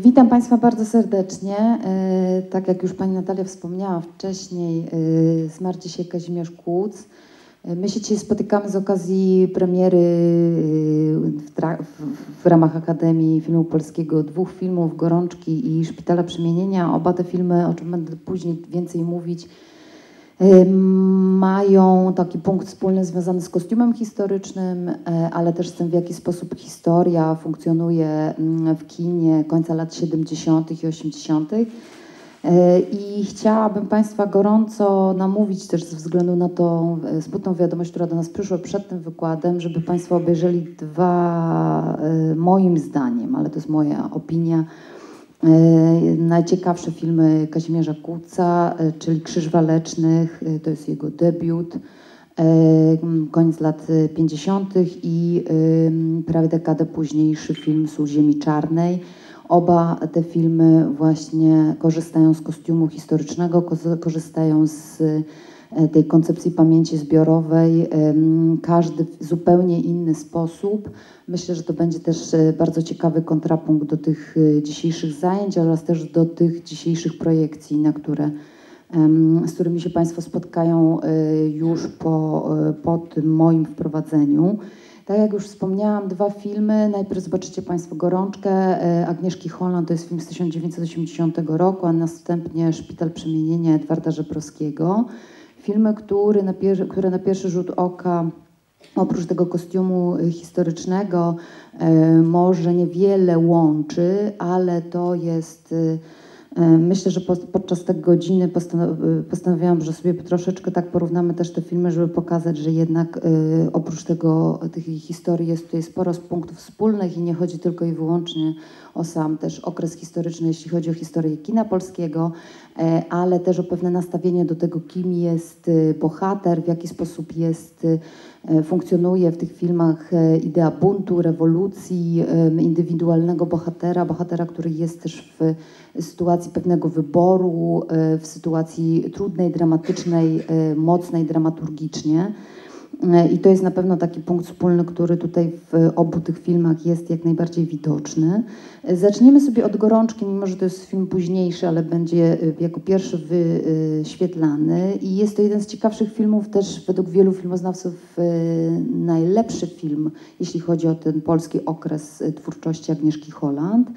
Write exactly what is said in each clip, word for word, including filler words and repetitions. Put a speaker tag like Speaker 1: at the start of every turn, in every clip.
Speaker 1: Witam Państwa bardzo serdecznie. Tak jak już Pani Natalia wspomniała wcześniej, zmarł dzisiaj Kazimierz Kłódz. My się dzisiaj spotykamy z okazji premiery w, w, w ramach Akademii Filmu Polskiego dwóch filmów, Gorączki i Szpitala Przemienienia. Oba te filmy, o czym będę później więcej mówić, mają taki punkt wspólny związany z kostiumem historycznym, ale też z tym, w jaki sposób historia funkcjonuje w kinie końca lat siedemdziesiątych i osiemdziesiątych. I chciałabym Państwa gorąco namówić też ze względu na tą smutną wiadomość, która do nas przyszła przed tym wykładem, żeby Państwo obejrzeli dwa, moim zdaniem, ale to jest moja opinia, najciekawsze filmy Kazimierza Kłódza, czyli Krzyż Walecznych, to jest jego debiut, koniec lat pięćdziesiątych i prawie dekadę późniejszy film Sól ziemi czarnej. Oba te filmy właśnie korzystają z kostiumu historycznego, korzystają z tej koncepcji pamięci zbiorowej, każdy w zupełnie inny sposób. Myślę, że to będzie też bardzo ciekawy kontrapunkt do tych dzisiejszych zajęć oraz też do tych dzisiejszych projekcji, na które, z którymi się Państwo spotkają już po, po tym moim wprowadzeniu. Tak jak już wspomniałam, dwa filmy. Najpierw zobaczycie Państwo Gorączkę Agnieszki Holland, to jest film z tysiąc dziewięćset osiemdziesiątego roku, a następnie Szpital Przemienienia Edwarda Żebrowskiego. Filmy, który na pier- które na pierwszy rzut oka, oprócz tego kostiumu historycznego, e, może niewiele łączy, ale to jest... E, myślę, że po, podczas tej godziny postanow- postanowiłam, że sobie troszeczkę tak porównamy też te filmy, żeby pokazać, że jednak e, oprócz tego, tych historii jest tutaj sporo punktów wspólnych i nie chodzi tylko i wyłącznie o sam też okres historyczny, jeśli chodzi o historię kina polskiego, ale też o pewne nastawienie do tego, kim jest bohater, w jaki sposób jest, funkcjonuje w tych filmach idea buntu, rewolucji, indywidualnego bohatera, bohatera, który jest też w sytuacji pewnego wyboru, w sytuacji trudnej, dramatycznej, mocnej dramaturgicznie. I to jest na pewno taki punkt wspólny, który tutaj w obu tych filmach jest jak najbardziej widoczny. Zaczniemy sobie od Gorączki, mimo że to jest film późniejszy, ale będzie jako pierwszy wyświetlany. I jest to jeden z ciekawszych filmów, też według wielu filmoznawców najlepszy film, jeśli chodzi o ten polski okres twórczości Agnieszki Holland.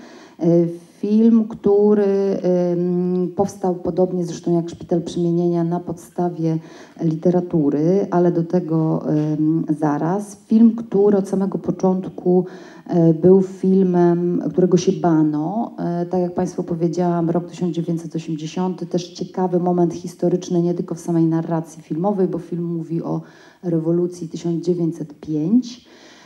Speaker 1: Film, który powstał podobnie zresztą jak Szpital Przemienienia na podstawie literatury, ale do tego zaraz. Film, który od samego początku był filmem, którego się bano. Tak jak Państwu powiedziałam, rok tysiąc dziewięćset osiemdziesiąty, też ciekawy moment historyczny, nie tylko w samej narracji filmowej, bo film mówi o rewolucji tysiąc dziewięćset piątej.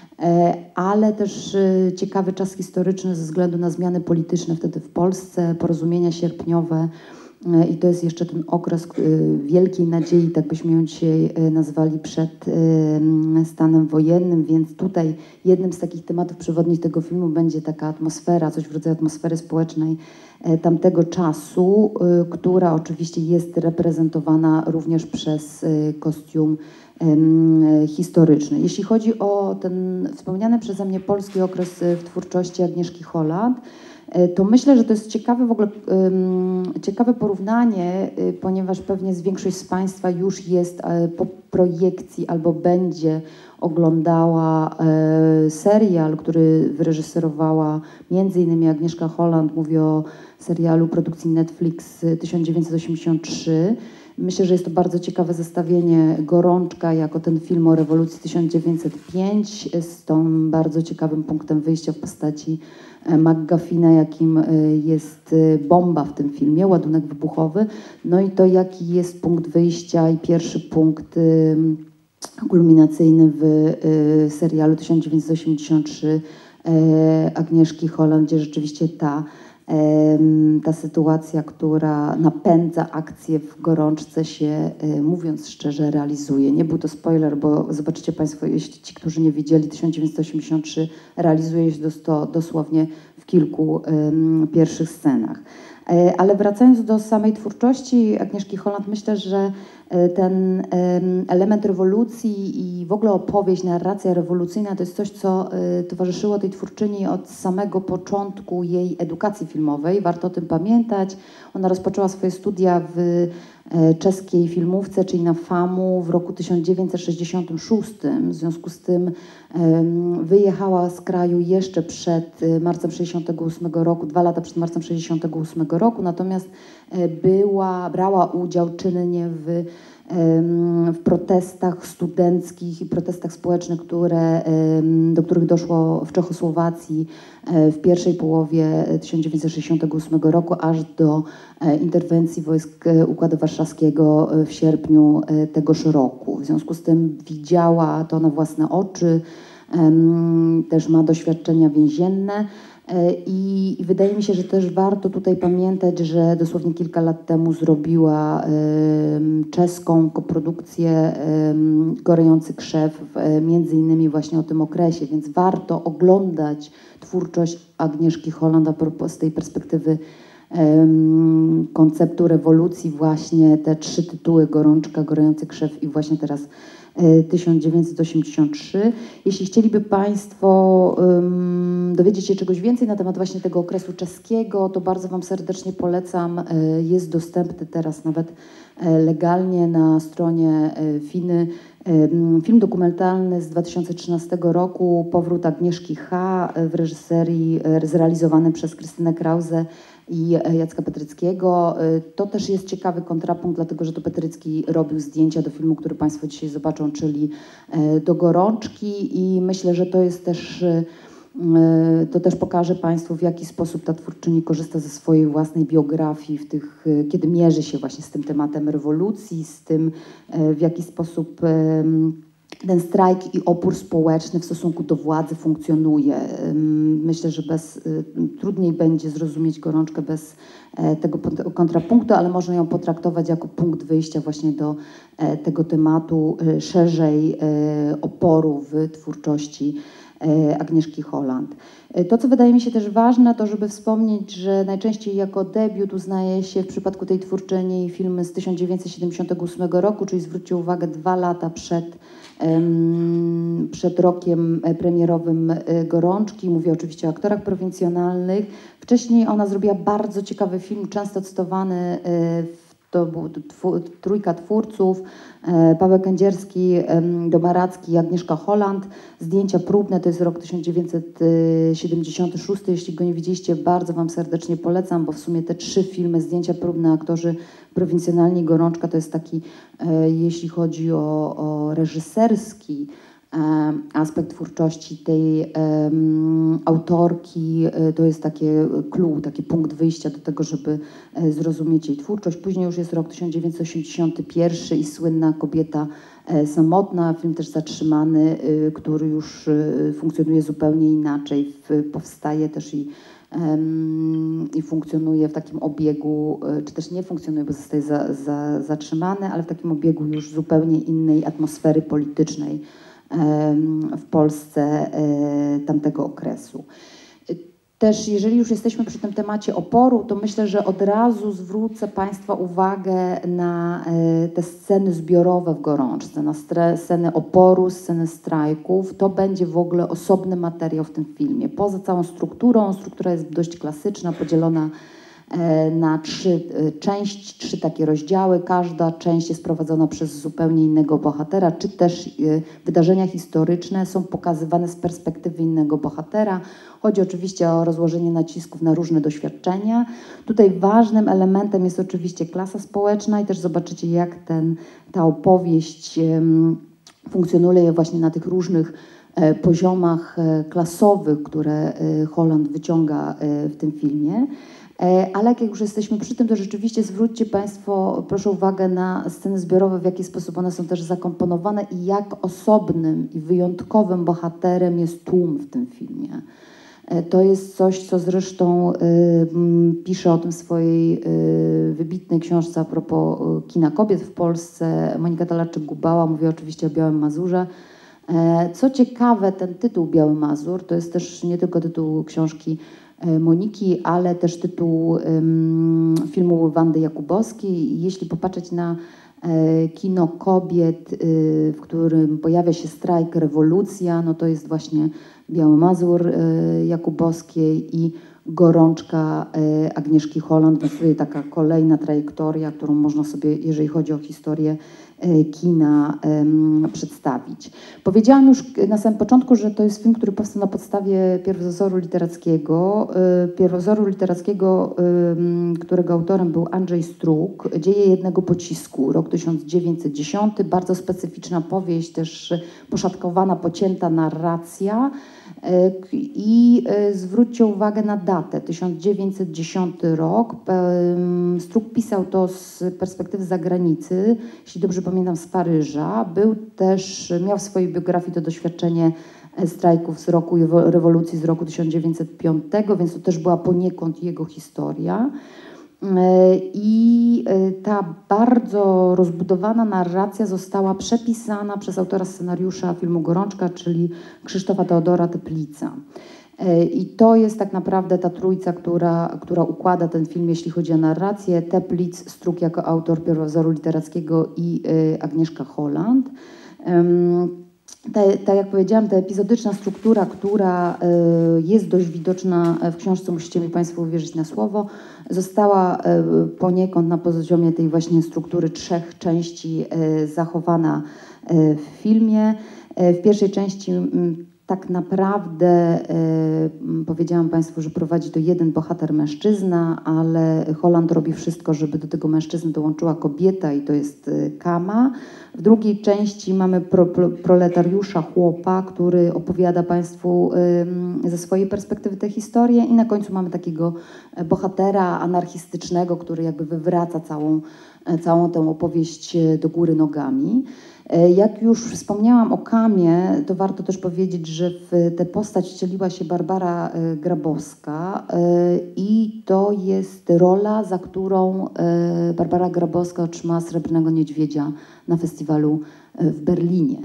Speaker 1: Ale też ciekawy czas historyczny ze względu na zmiany polityczne wtedy w Polsce, porozumienia sierpniowe i to jest jeszcze ten okres wielkiej nadziei, tak byśmy ją dzisiaj nazwali, przed stanem wojennym, więc tutaj jednym z takich tematów przewodnich tego filmu będzie taka atmosfera, coś w rodzaju atmosfery społecznej tamtego czasu, która oczywiście jest reprezentowana również przez kostium historyczny. Jeśli chodzi o ten wspomniany przeze mnie polski okres w twórczości Agnieszki Holland, to myślę, że to jest ciekawe w ogóle ciekawe porównanie, ponieważ pewnie z większość z Państwa już jest po projekcji albo będzie oglądała serial, który wyreżyserowała między innymi Agnieszka Holland. Mówię o serialu produkcji Netflix tysiąc dziewięćset osiemdziesiąt trzy. Myślę, że jest to bardzo ciekawe zestawienie Gorączka jako ten film o rewolucji tysiąc dziewięćset piątej z tą bardzo ciekawym punktem wyjścia w postaci McGuffina, jakim jest bomba w tym filmie, ładunek wybuchowy. No i to, jaki jest punkt wyjścia i pierwszy punkt kulminacyjny w serialu tysiąc dziewięćset osiemdziesiąt trzy Agnieszki Holland, gdzie rzeczywiście ta ta sytuacja, która napędza akcję w Gorączce się, mówiąc szczerze, realizuje. Nie był to spoiler, bo zobaczycie Państwo, jeśli ci, którzy nie widzieli, tysiąc dziewięćset osiemdziesiąt trzy realizuje się to dosłownie w kilku um, pierwszych scenach. Ale wracając do samej twórczości Agnieszki Holland, myślę, że ten element rewolucji i w ogóle opowieść, narracja rewolucyjna to jest coś, co towarzyszyło tej twórczyni od samego początku jej edukacji filmowej. Warto o tym pamiętać. Ona rozpoczęła swoje studia w czeskiej filmówce, czyli na FAMU w roku tysiąc dziewięćset sześćdziesiątym szóstym. W związku z tym wyjechała z kraju jeszcze przed marcem sześćdziesiątego ósmego roku, dwa lata przed marcem sześćdziesiątego ósmego roku, natomiast była, brała udział czynnie w, w protestach studenckich i protestach społecznych, które, do których doszło w Czechosłowacji w pierwszej połowie tysiąc dziewięćset sześćdziesiątego ósmego roku, aż do interwencji wojsk Układu Warszawskiego w sierpniu tegoż roku. W związku z tym widziała to na własne oczy, też ma doświadczenia więzienne. I, I wydaje mi się, że też warto tutaj pamiętać, że dosłownie kilka lat temu zrobiła um, czeską koprodukcję um, Gorejący krzew, um, między innymi właśnie o tym okresie, więc warto oglądać twórczość Agnieszki Holland a propos z tej perspektywy um, konceptu rewolucji, właśnie te trzy tytuły: Gorączka, Gorejący krzew i właśnie teraz tysiąc dziewięćset osiemdziesiąt trzy. Jeśli chcieliby Państwo um, dowiedzieć się czegoś więcej na temat właśnie tego okresu czeskiego, to bardzo Wam serdecznie polecam. Jest dostępny teraz nawet legalnie na stronie Finy film dokumentalny z dwa tysiące trzynastego roku, Powrót Agnieszki H. w reżyserii zrealizowany przez Krystynę Krause i Jacka Petryckiego. To też jest ciekawy kontrapunkt, dlatego że to Petrycki robił zdjęcia do filmu, który Państwo dzisiaj zobaczą, czyli do Gorączki, i myślę, że to jest też, to też pokaże Państwu, w jaki sposób ta twórczyni korzysta ze swojej własnej biografii, w tych, kiedy mierzy się właśnie z tym tematem rewolucji, z tym, w jaki sposób ten strajk i opór społeczny w stosunku do władzy funkcjonuje. Myślę, że bez, trudniej będzie zrozumieć Gorączkę bez tego kontrapunktu, ale można ją potraktować jako punkt wyjścia właśnie do tego tematu szerzej oporu w twórczości Agnieszki Holland. To, co wydaje mi się też ważne, to żeby wspomnieć, że najczęściej jako debiut uznaje się w przypadku tej twórczyni filmy z tysiąc dziewięćset siedemdziesiątego ósmego roku, czyli zwróćcie uwagę, dwa lata przed, um, przed rokiem premierowym Gorączki. Mówię oczywiście o aktorach prowincjonalnych. Wcześniej ona zrobiła bardzo ciekawy film, często cytowany w To był trójka twórców, Paweł Kędzierski, Domaracki i Agnieszka Holland. Zdjęcia próbne, to jest rok tysiąc dziewięćset siedemdziesiąty szósty. Jeśli go nie widzieliście, bardzo Wam serdecznie polecam, bo w sumie te trzy filmy, zdjęcia próbne, aktorzy prowincjonalni, Gorączka, to jest taki, jeśli chodzi o, o reżyserski aspekt twórczości tej um, autorki, to jest takie clue, taki punkt wyjścia do tego, żeby zrozumieć jej twórczość. Później już jest rok tysiąc dziewięćset osiemdziesiąty pierwszy i słynna Kobieta samotna, film też zatrzymany, który już funkcjonuje zupełnie inaczej, powstaje też i i funkcjonuje w takim obiegu, czy też nie funkcjonuje, bo zostaje za, za, zatrzymany, ale w takim obiegu już zupełnie innej atmosfery politycznej w Polsce tamtego okresu. Też jeżeli już jesteśmy przy tym temacie oporu, to myślę, że od razu zwrócę Państwa uwagę na te sceny zbiorowe w Gorączce, na sceny oporu, sceny strajków. To będzie w ogóle osobny materiał w tym filmie. Poza całą strukturą, struktura jest dość klasyczna, podzielona na trzy części, trzy takie rozdziały. Każda część jest prowadzona przez zupełnie innego bohatera, czy też wydarzenia historyczne są pokazywane z perspektywy innego bohatera. Chodzi oczywiście o rozłożenie nacisków na różne doświadczenia. Tutaj ważnym elementem jest oczywiście klasa społeczna i też zobaczycie, jak ten, ta opowieść funkcjonuje właśnie na tych różnych poziomach klasowych, które Holland wyciąga w tym filmie. Ale jak już jesteśmy przy tym, to rzeczywiście zwróćcie Państwo, proszę uwagę na sceny zbiorowe, w jaki sposób one są też zakomponowane i jak osobnym i wyjątkowym bohaterem jest tłum w tym filmie. To jest coś, co zresztą y, pisze o tym w swojej y, wybitnej książce a propos kina kobiet w Polsce Monika Talarczyk-Gubała, mówi oczywiście o Białym Mazurze. Co ciekawe, ten tytuł Biały Mazur to jest też nie tylko tytuł książki Moniki, ale też tytuł filmu Wandy Jakubowskiej. Jeśli popatrzeć na kino kobiet, w którym pojawia się strajk, rewolucja, no to jest właśnie Biały Mazur Jakubowskiej i Gorączka Agnieszki Holland. Więc tutaj taka kolejna trajektoria, którą można sobie, jeżeli chodzi o historię kina, przedstawić. Powiedziałam już na samym początku, że to jest film, który powstał na podstawie pierwowzoru literackiego, pierwowzoru literackiego, którego autorem był Andrzej Strug, Dzieje jednego pocisku, rok tysiąc dziewięćset dziesiąty, bardzo specyficzna powieść, też poszatkowana, pocięta narracja. I zwróćcie uwagę na datę, tysiąc dziewięćset dziesiąty rok. Strug pisał to z perspektywy zagranicy, jeśli dobrze pamiętam, z Paryża. Był też, miał w swojej biografii to doświadczenie strajków z roku rewolucji z roku tysiąc dziewięćset piątego, więc to też była poniekąd jego historia. I ta bardzo rozbudowana narracja została przepisana przez autora scenariusza filmu Gorączka, czyli Krzysztofa Teodora Teplica. I to jest tak naprawdę ta trójca, która, która układa ten film, jeśli chodzi o narrację. Teplic, Strug jako autor pierwowzoru literackiego i Agnieszka Holland. Tak jak powiedziałam, ta epizodyczna struktura, która jest dość widoczna w książce, musicie mi Państwo uwierzyć na słowo, została poniekąd na poziomie tej właśnie struktury trzech części zachowana w filmie. W pierwszej części tak naprawdę powiedziałam Państwu, że prowadzi to jeden bohater mężczyzna, ale Holland robi wszystko, żeby do tego mężczyzny dołączyła kobieta i to jest Kama. W drugiej części mamy pro, pro, proletariusza, chłopa, który opowiada Państwu ze swojej perspektywy tę historię i na końcu mamy takiego bohatera anarchistycznego, który jakby wywraca całą, całą tę opowieść do góry nogami. Jak już wspomniałam o Kamie, to warto też powiedzieć, że w tę postać wcieliła się Barbara Grabowska i to jest rola, za którą Barbara Grabowska otrzymała Srebrnego Niedźwiedzia na festiwalu w Berlinie.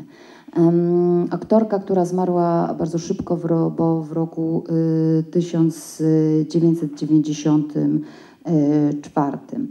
Speaker 1: Aktorka, która zmarła bardzo szybko, bo w roku tysiąc dziewięćset dziewięćdziesiątym czwartym.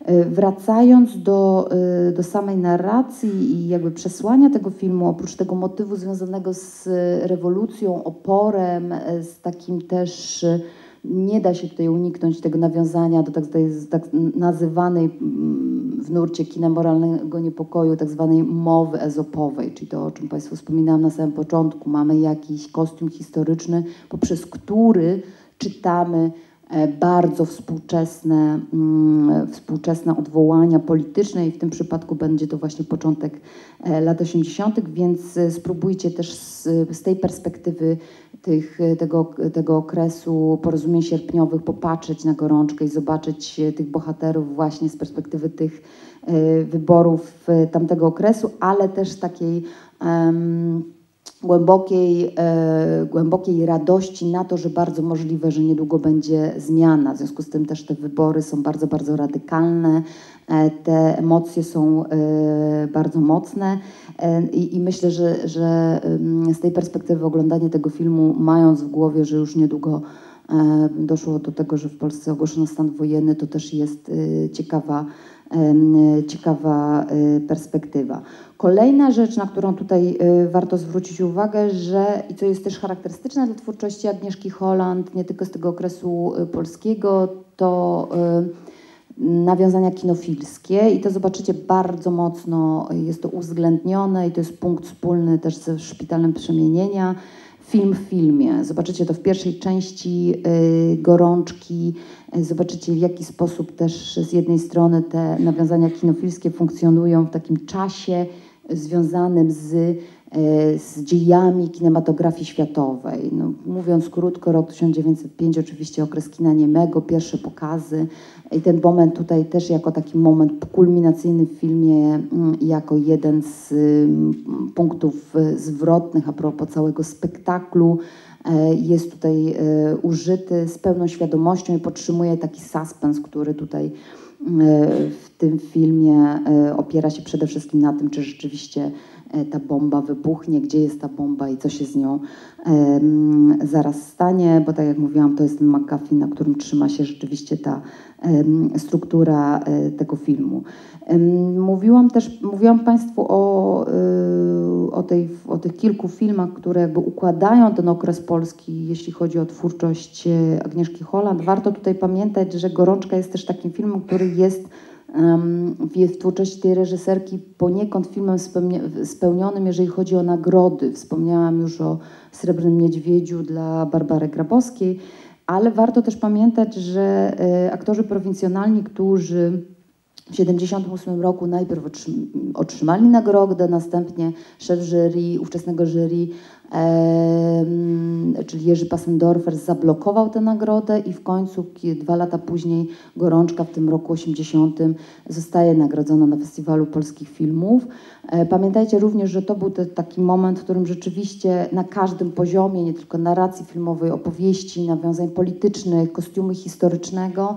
Speaker 1: Wracając do, do samej narracji i jakby przesłania tego filmu, oprócz tego motywu związanego z rewolucją, oporem, z takim też, nie da się tutaj uniknąć tego nawiązania do tak, tak nazywanej w nurcie kina moralnego niepokoju, tak zwanej mowy ezopowej, czyli to, o czym Państwu wspominałam na samym początku. Mamy jakiś kostium historyczny, poprzez który czytamy bardzo współczesne, współczesne odwołania polityczne i w tym przypadku będzie to właśnie początek lat osiemdziesiątych, więc spróbujcie też z, z tej perspektywy tych, tego, tego okresu porozumień sierpniowych popatrzeć na Gorączkę i zobaczyć tych bohaterów właśnie z perspektywy tych wyborów tamtego okresu, ale też takiej um, Głębokiej, e, głębokiej radości na to, że bardzo możliwe, że niedługo będzie zmiana. W związku z tym też te wybory są bardzo, bardzo radykalne, e, te emocje są e, bardzo mocne e, i myślę, że, że e, z tej perspektywy oglądanie tego filmu, mając w głowie, że już niedługo e, doszło do tego, że w Polsce ogłoszono stan wojenny, to też jest e, ciekawa, e, ciekawa e, perspektywa. Kolejna rzecz, na którą tutaj y, warto zwrócić uwagę, że i co jest też charakterystyczne dla twórczości Agnieszki Holland, nie tylko z tego okresu y, polskiego, to y, nawiązania kinofilskie i to zobaczycie bardzo mocno, jest to uwzględnione i to jest punkt wspólny też ze Szpitalem Przemienienia. Film w filmie. Zobaczycie to w pierwszej części y, Gorączki. Zobaczycie, w jaki sposób też z jednej strony te nawiązania kinofilskie funkcjonują w takim czasie związanym z, z dziejami kinematografii światowej. No, mówiąc krótko, rok tysiąc dziewięćset piąty, oczywiście okres kina niemego, pierwsze pokazy i ten moment tutaj też jako taki moment kulminacyjny w filmie, jako jeden z punktów zwrotnych a propos całego spektaklu, jest tutaj użyty z pełną świadomością i podtrzymuje taki suspens, który tutaj w tym filmie opiera się przede wszystkim na tym, czy rzeczywiście ta bomba wybuchnie, gdzie jest ta bomba i co się z nią zaraz stanie, bo tak jak mówiłam, to jest ten McGuffin, na którym trzyma się rzeczywiście ta struktura tego filmu. Mówiłam też, mówiłam Państwu o, o, tej, o tych kilku filmach, które jakby układają ten okres polski, jeśli chodzi o twórczość Agnieszki Holland. Warto tutaj pamiętać, że Gorączka jest też takim filmem, który jest w twórczości tej reżyserki poniekąd filmem spełnionym, jeżeli chodzi o nagrody. Wspomniałam już o Srebrnym Niedźwiedziu dla Barbary Grabowskiej, ale warto też pamiętać, że aktorzy prowincjonalni, którzy w tysiąc dziewięćset siedemdziesiątym ósmym roku najpierw otrzymali nagrodę, następnie szef jury, ówczesnego jury, e, czyli Jerzy Passendorfer, zablokował tę nagrodę i w końcu dwa lata później Gorączka w tym roku osiemdziesiątym zostaje nagrodzona na Festiwalu Polskich Filmów. E, pamiętajcie również, że to był te, taki moment, w którym rzeczywiście na każdym poziomie, nie tylko narracji filmowej, opowieści, nawiązań politycznych, kostiumu historycznego,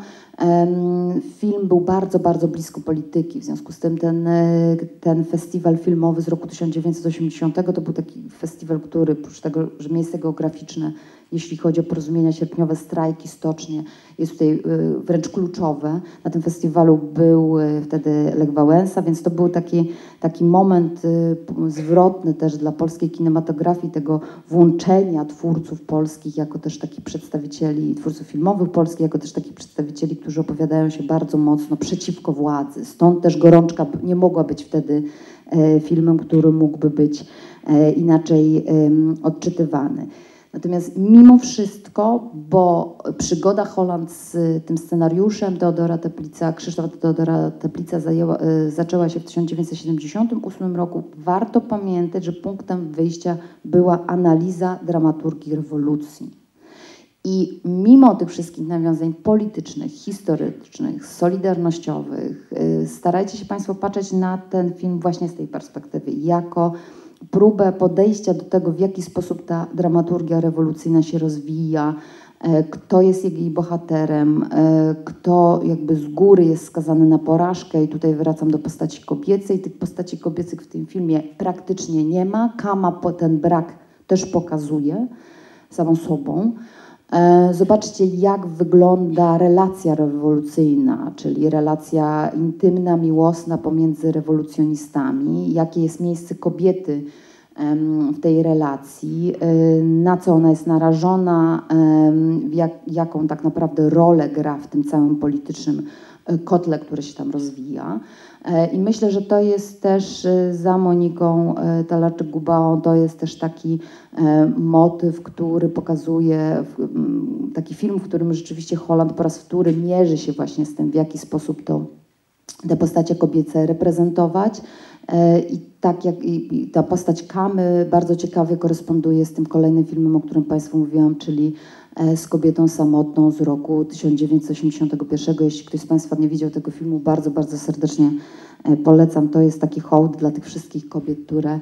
Speaker 1: film był bardzo, bardzo blisko polityki. W związku z tym ten, ten festiwal filmowy z roku tysiąc dziewięćset osiemdziesiątego to był taki festiwal, który oprócz tego, że miejsce geograficzne, jeśli chodzi o porozumienia sierpniowe, strajki, stocznie, jest tutaj wręcz kluczowe. Na tym festiwalu był wtedy Lech Wałęsa, więc to był taki, taki moment zwrotny też dla polskiej kinematografii, tego włączenia twórców polskich jako też takich przedstawicieli, twórców filmowych polskich, jako też takich przedstawicieli, którzy opowiadają się bardzo mocno przeciwko władzy. Stąd też Gorączka nie mogła być wtedy filmem, który mógłby być inaczej odczytywany. Natomiast mimo wszystko, bo przygoda Holland z tym scenariuszem Teodora Teplica, Krzysztofa Teodora Teplica zajęła, zaczęła się w tysiąc dziewięćset siedemdziesiątym ósmym roku, warto pamiętać, że punktem wyjścia była analiza dramaturgii rewolucji. I mimo tych wszystkich nawiązań politycznych, historycznych, solidarnościowych, starajcie się Państwo patrzeć na ten film właśnie z tej perspektywy, jako próbę podejścia do tego, w jaki sposób ta dramaturgia rewolucyjna się rozwija, kto jest jej bohaterem, kto jakby z góry jest skazany na porażkę i tutaj wracam do postaci kobiecej. Tych postaci kobiecych w tym filmie praktycznie nie ma. Kama ten brak też pokazuje samą sobą. Zobaczcie, jak wygląda relacja rewolucyjna, czyli relacja intymna, miłosna pomiędzy rewolucjonistami, jakie jest miejsce kobiety w tej relacji, na co ona jest narażona, jak, jaką tak naprawdę rolę gra w tym całym politycznym kotle, który się tam rozwija. I myślę, że to jest też za Moniką Talarczyk-Gubaą, to jest też taki motyw, który pokazuje, taki film, w którym rzeczywiście Holland po raz wtóry mierzy się właśnie z tym, w jaki sposób to te postacie kobiece reprezentować. I tak jak i ta postać Kamy bardzo ciekawie koresponduje z tym kolejnym filmem, o którym Państwu mówiłam, czyli Z kobietą samotną z roku tysiąc dziewięćset osiemdziesiątego pierwszego. Jeśli ktoś z Państwa nie widział tego filmu, bardzo, bardzo serdecznie polecam. To jest taki hołd dla tych wszystkich kobiet, które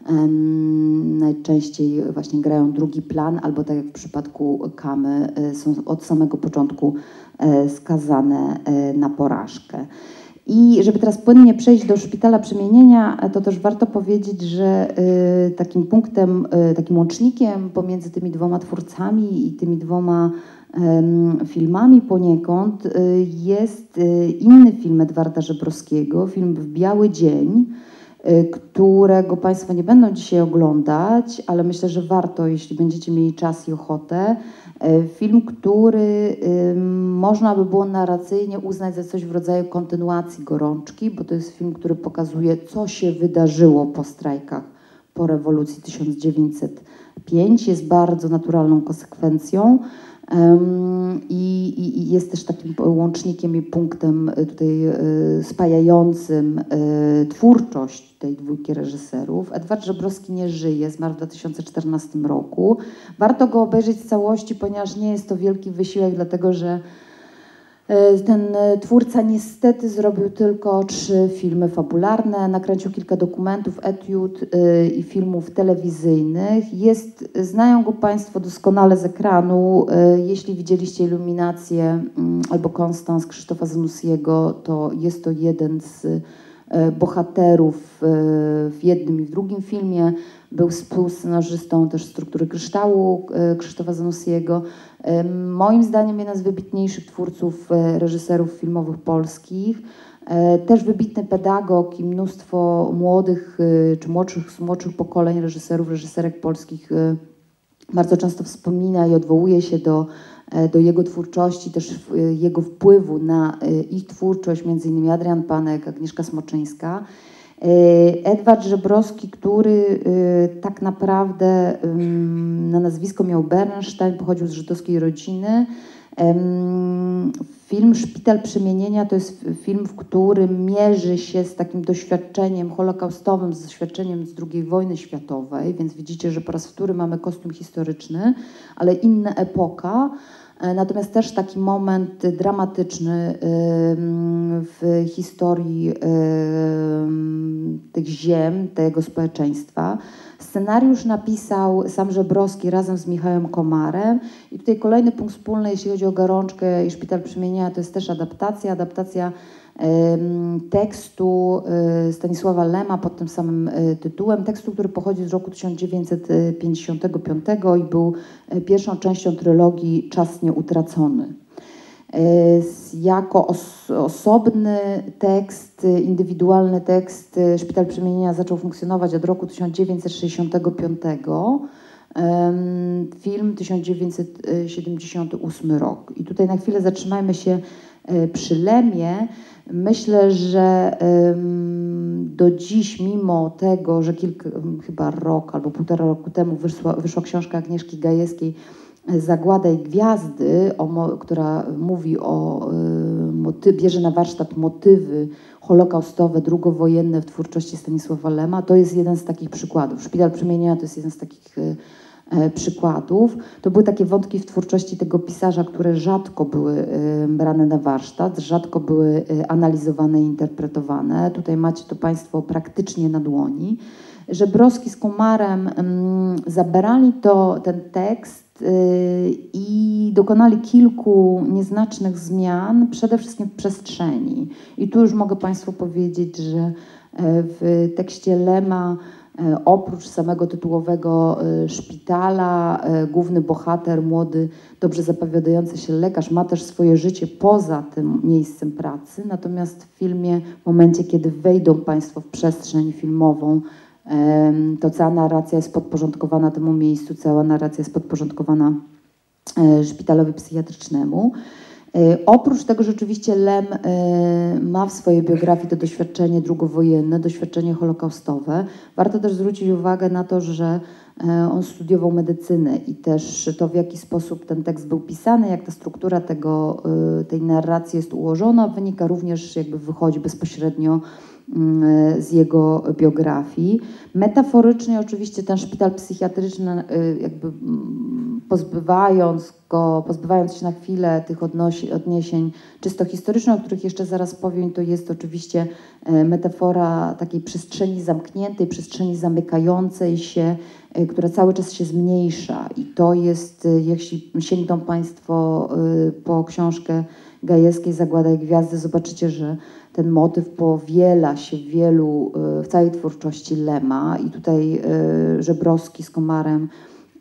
Speaker 1: um, najczęściej właśnie grają drugi plan, albo tak jak w przypadku Kamy, są od samego początku skazane na porażkę. I żeby teraz płynnie przejść do Szpitala Przemienienia, to też warto powiedzieć, że y, takim punktem, y, takim łącznikiem pomiędzy tymi dwoma twórcami i tymi dwoma y, filmami poniekąd y, jest y, inny film Edwarda Żebrowskiego, film W biały dzień, y, którego Państwo nie będą dzisiaj oglądać, ale myślę, że warto, jeśli będziecie mieli czas i ochotę. Film, który y, można by było narracyjnie uznać za coś w rodzaju kontynuacji Gorączki, bo to jest film, który pokazuje, co się wydarzyło po strajkach po rewolucji tysiąc dziewięćset piątej. Jest bardzo naturalną konsekwencją um, i, i jest też takim łącznikiem i punktem tutaj y, spajającym y, twórczość tej dwójki reżyserów. Edward Żebrowski nie żyje, zmarł w dwa tysiące czternastym roku. Warto go obejrzeć w całości, ponieważ nie jest to wielki wysiłek, dlatego że ten twórca niestety zrobił tylko trzy filmy fabularne, nakręcił kilka dokumentów, etiud i filmów telewizyjnych. Jest, znają go Państwo doskonale z ekranu. Jeśli widzieliście Iluminację albo Konstans Krzysztofa Zanussiego, to jest to jeden z bohaterów w jednym i w drugim filmie. Był współscenarzystą też Struktury Kryształu Krzysztofa Zanussiego. Moim zdaniem jeden z wybitniejszych twórców, reżyserów filmowych polskich. Też wybitny pedagog i mnóstwo młodych czy młodszych, młodszych pokoleń reżyserów, reżyserek polskich bardzo często wspomina i odwołuje się do, do jego twórczości, też jego wpływu na ich twórczość, między innymi Adrian Panek, Agnieszka Smoczyńska. Edward Żebrowski, który tak naprawdę na nazwisko miał Bernstein, pochodził z żydowskiej rodziny. Film Szpital Przemienienia to jest film, w którym mierzy się z takim doświadczeniem holokaustowym, z doświadczeniem z drugiej wojny światowej, więc widzicie, że po raz wtóry mamy kostium historyczny, ale inna epoka. Natomiast też taki moment dramatyczny w historii tych ziem, tego społeczeństwa. Scenariusz napisał sam Żebrowski razem z Michałem Komarem. I tutaj kolejny punkt wspólny, jeśli chodzi o Gorączkę i Szpital Przemienienia, to jest też adaptacja. Adaptacja tekstu Stanisława Lema pod tym samym tytułem. Tekstu, który pochodzi z roku tysiąc dziewięćset pięćdziesiątego piątego i był pierwszą częścią trylogii Czas nieutracony. Jako os osobny tekst, indywidualny tekst Szpital Przemienienia zaczął funkcjonować od roku tysiąc dziewięćset sześćdziesiątego piątego. Film tysiąc dziewięćset siedemdziesiąty ósmy rok. I tutaj na chwilę zatrzymajmy się przy Lemie. Myślę, że do dziś, mimo tego, że kilka, chyba rok albo półtora roku temu wyszła, wyszła książka Agnieszki Gajewskiej Zagłada i Gwiazdy, o, która mówi o, moty, bierze na warsztat motywy holokaustowe, drugowojenne w twórczości Stanisława Lema. To jest jeden z takich przykładów. Szpital Przemienienia to jest jeden z takich e, przykładów. To były takie wątki w twórczości tego pisarza, które rzadko były e, brane na warsztat, rzadko były e, analizowane i interpretowane. Tutaj macie to Państwo praktycznie na dłoni. Żebrowski z Komarem mm, zabrali to, ten tekst i dokonali kilku nieznacznych zmian, przede wszystkim w przestrzeni. I tu już mogę Państwu powiedzieć, że w tekście Lema oprócz samego tytułowego szpitala, główny bohater, młody, dobrze zapowiadający się lekarz ma też swoje życie poza tym miejscem pracy. Natomiast w filmie, w momencie, kiedy wejdą Państwo w przestrzeń filmową, to cała narracja jest podporządkowana temu miejscu, cała narracja jest podporządkowana szpitalowi psychiatrycznemu. Oprócz tego rzeczywiście Lem ma w swojej biografii to doświadczenie drugowojenne, doświadczenie holokaustowe. Warto też zwrócić uwagę na to, że on studiował medycynę i też to, w jaki sposób ten tekst był pisany, jak ta struktura tego, tej narracji jest ułożona, wynika również, jakby wychodzi bezpośrednio z jego biografii. Metaforycznie oczywiście ten szpital psychiatryczny, jakby pozbywając go, pozbywając się na chwilę tych odnosi, odniesień czysto historycznych, o których jeszcze zaraz powiem, to jest oczywiście metafora takiej przestrzeni zamkniętej, przestrzeni zamykającej się, która cały czas się zmniejsza. I to jest, jeśli sięgną Państwo po książkę Gajewskiej Zagłada i Gwiazdy, zobaczycie, że ten motyw powiela się w wielu, w całej twórczości Lema i tutaj Żebrowski z Komarem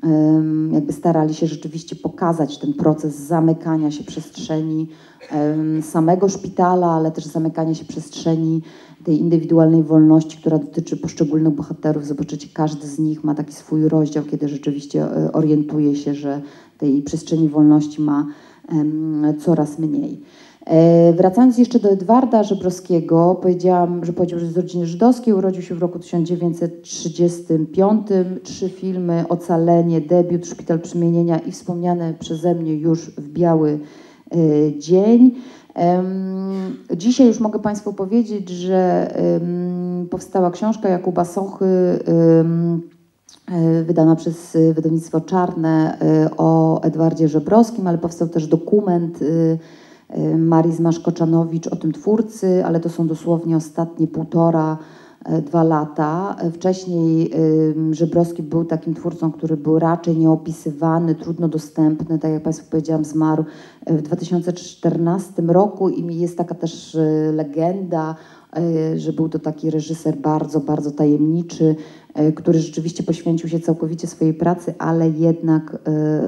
Speaker 1: jakby starali się rzeczywiście pokazać ten proces zamykania się przestrzeni samego szpitala, ale też zamykania się przestrzeni tej indywidualnej wolności, która dotyczy poszczególnych bohaterów. Zobaczycie, każdy z nich ma taki swój rozdział, kiedy rzeczywiście orientuje się, że tej przestrzeni wolności ma coraz mniej. Wracając jeszcze do Edwarda Żebrowskiego, powiedziałam, że powiedział, że jest z rodziny żydowskiej, urodził się w roku tysiąc dziewięćset trzydziestym piątym. Trzy filmy, Ocalenie, debiut, Szpital Przemienienia i wspomniane przeze mnie już w Biały Dzień. Dzisiaj już mogę Państwu powiedzieć, że powstała książka Jakuba Sochy, wydana przez wydawnictwo Czarne, o Edwardzie Żebrowskim, ale powstał też dokument Marii Zmaszko-Czanowicz o tym twórcy, ale to są dosłownie ostatnie półtora dwa lata. Wcześniej Żebrowski był takim twórcą, który był raczej nieopisywany, trudno dostępny, tak jak Państwu powiedziałam, zmarł w dwa tysiące czternastym roku i jest taka też legenda, że był to taki reżyser bardzo, bardzo tajemniczy, który rzeczywiście poświęcił się całkowicie swojej pracy, ale jednak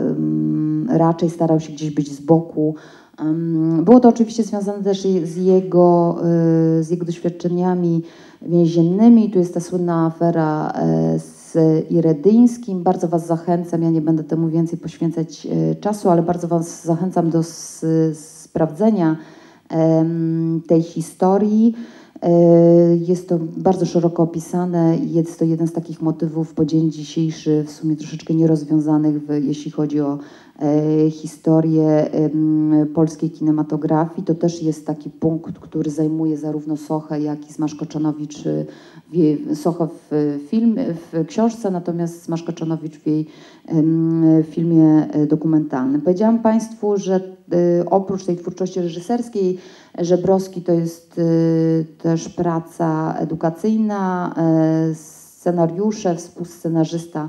Speaker 1: raczej starał się gdzieś być z boku. Było to oczywiście związane też z jego, z jego doświadczeniami więziennymi. Tu jest ta słynna afera z Iredyńskim. Bardzo Was zachęcam, ja nie będę temu więcej poświęcać czasu, ale bardzo Was zachęcam do sprawdzenia tej historii. Jest to bardzo szeroko opisane i jest to jeden z takich motywów po dzień dzisiejszy w sumie troszeczkę nierozwiązanych, w, jeśli chodzi o e, historię e, polskiej kinematografii. To też jest taki punkt, który zajmuje zarówno Sochę, jak i Smaszko-Czanowicz, w, Sochę w, film, w książce, natomiast Smaszko-Czanowicz w jej e, filmie dokumentalnym. Powiedziałam Państwu, że e, oprócz tej twórczości reżyserskiej Żebrowski to jest y, też praca edukacyjna, y, scenariusze, współscenarzysta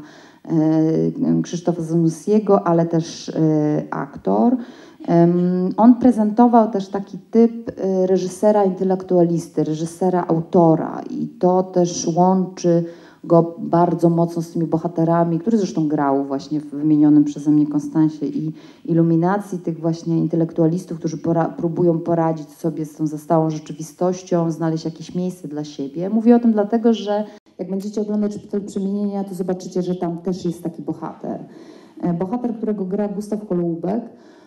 Speaker 1: y, Krzysztofa Zanussiego, ale też y, aktor. Um, on prezentował też taki typ y, reżysera intelektualisty, reżysera autora i to też łączy go bardzo mocno z tymi bohaterami, który zresztą grał właśnie w wymienionym przeze mnie Konstansie i Iluminacji, tych właśnie intelektualistów, którzy pora próbują poradzić sobie z tą zastałą rzeczywistością, znaleźć jakieś miejsce dla siebie. Mówię o tym dlatego, że jak będziecie oglądać Szpital Przemienienia, to zobaczycie, że tam też jest taki bohater. Bohater, którego gra Gustaw Holoubek,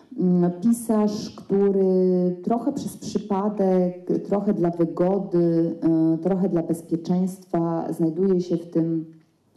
Speaker 1: pisarz, który trochę przez przypadek, trochę dla wygody, trochę dla bezpieczeństwa znajduje się w tym